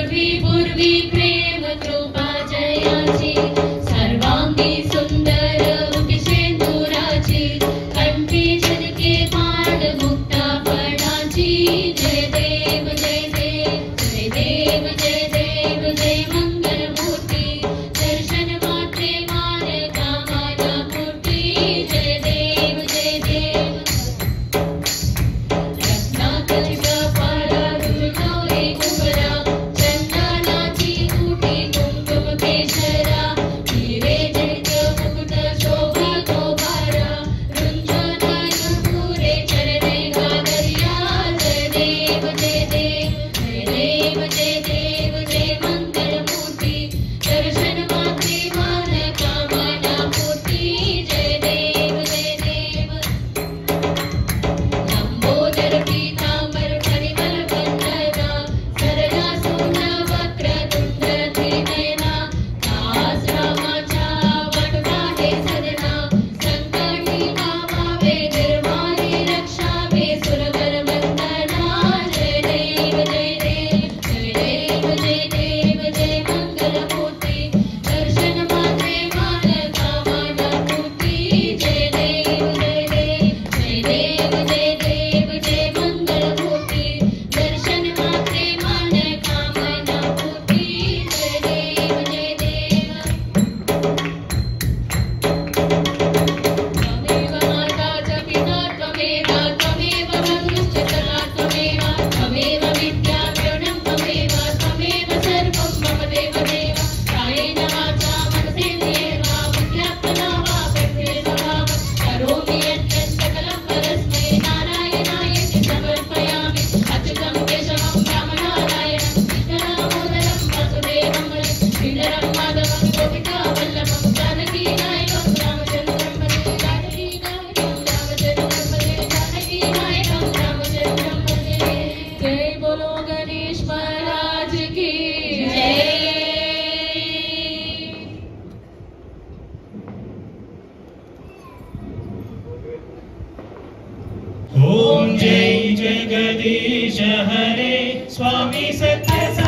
पूर्वी पूर्वी प्रेम कृपा जयाची सर्वांगी सुंदर मुखशेंदुराची कंठी झलके बाण मुक्तापणाची जय देव जय देव जय देव जय देव जय मंगल मूर्ती दर्शन मात्रे मान कामना मूर्ती जय देव जय देव रत्नाकलित पारा दुर्गौरी कुंभरा चंदनाची कुटी कुंकुम केशरा हिरे जडित मुकुट शोभा गौभारा रुंजनाय पुरे चरणे गादर्या जय देव जय देव जय देव जय देव जय मंगल मूर्ती दर्शन मात्रे मान कामना मूर्ती जय देव जय देव लंबोदर पीतांबर परिमल वंदना सरला सोना वक्रतुंड त्रिनयना दास रामाच्या वटवाटे सदना संकटी पावावे निर्वाणी रक्षावे सुरवर वंदना जय देव जय देव जय देव जय देव जय मंगल मूर्ती दर्शन मात्रे मान कामना मूर्ती जय देव जय देव जय देव जय देव जय मंगल मूर्ती दर्शन मात्रे मान कामना मूर्ती जय देव जय देव त्वमेव माता च पिता त्वमेव त्वमेव बन्धुश्च सखा त्वमेव त्वमेव विद्या प्रणं त्वमेव त्वमेव सर्वं मम देव देव कायेन वाचा मनसेन्द्रियेर्वा बुद्ध्यात्मना वा प्रकृतिस्वभाव करोमि यद्यत् सकलं परस्मै नारायणायेति समर्पयामि अच्युतं केशवं रामनारायणं कृष्णदामोदरं वासुदेवं श्रीधरं माधवं गोपिकावल्लभं जानकीनायकं रामचन्द्रं भजे जानकीनायकं रामचन्द्रं भजे जानकीनायकं रामचन्द्रं भजे जय बोलो गणेश महाराज की जय। ओम जय जगदीश हरे स्वामी सत्य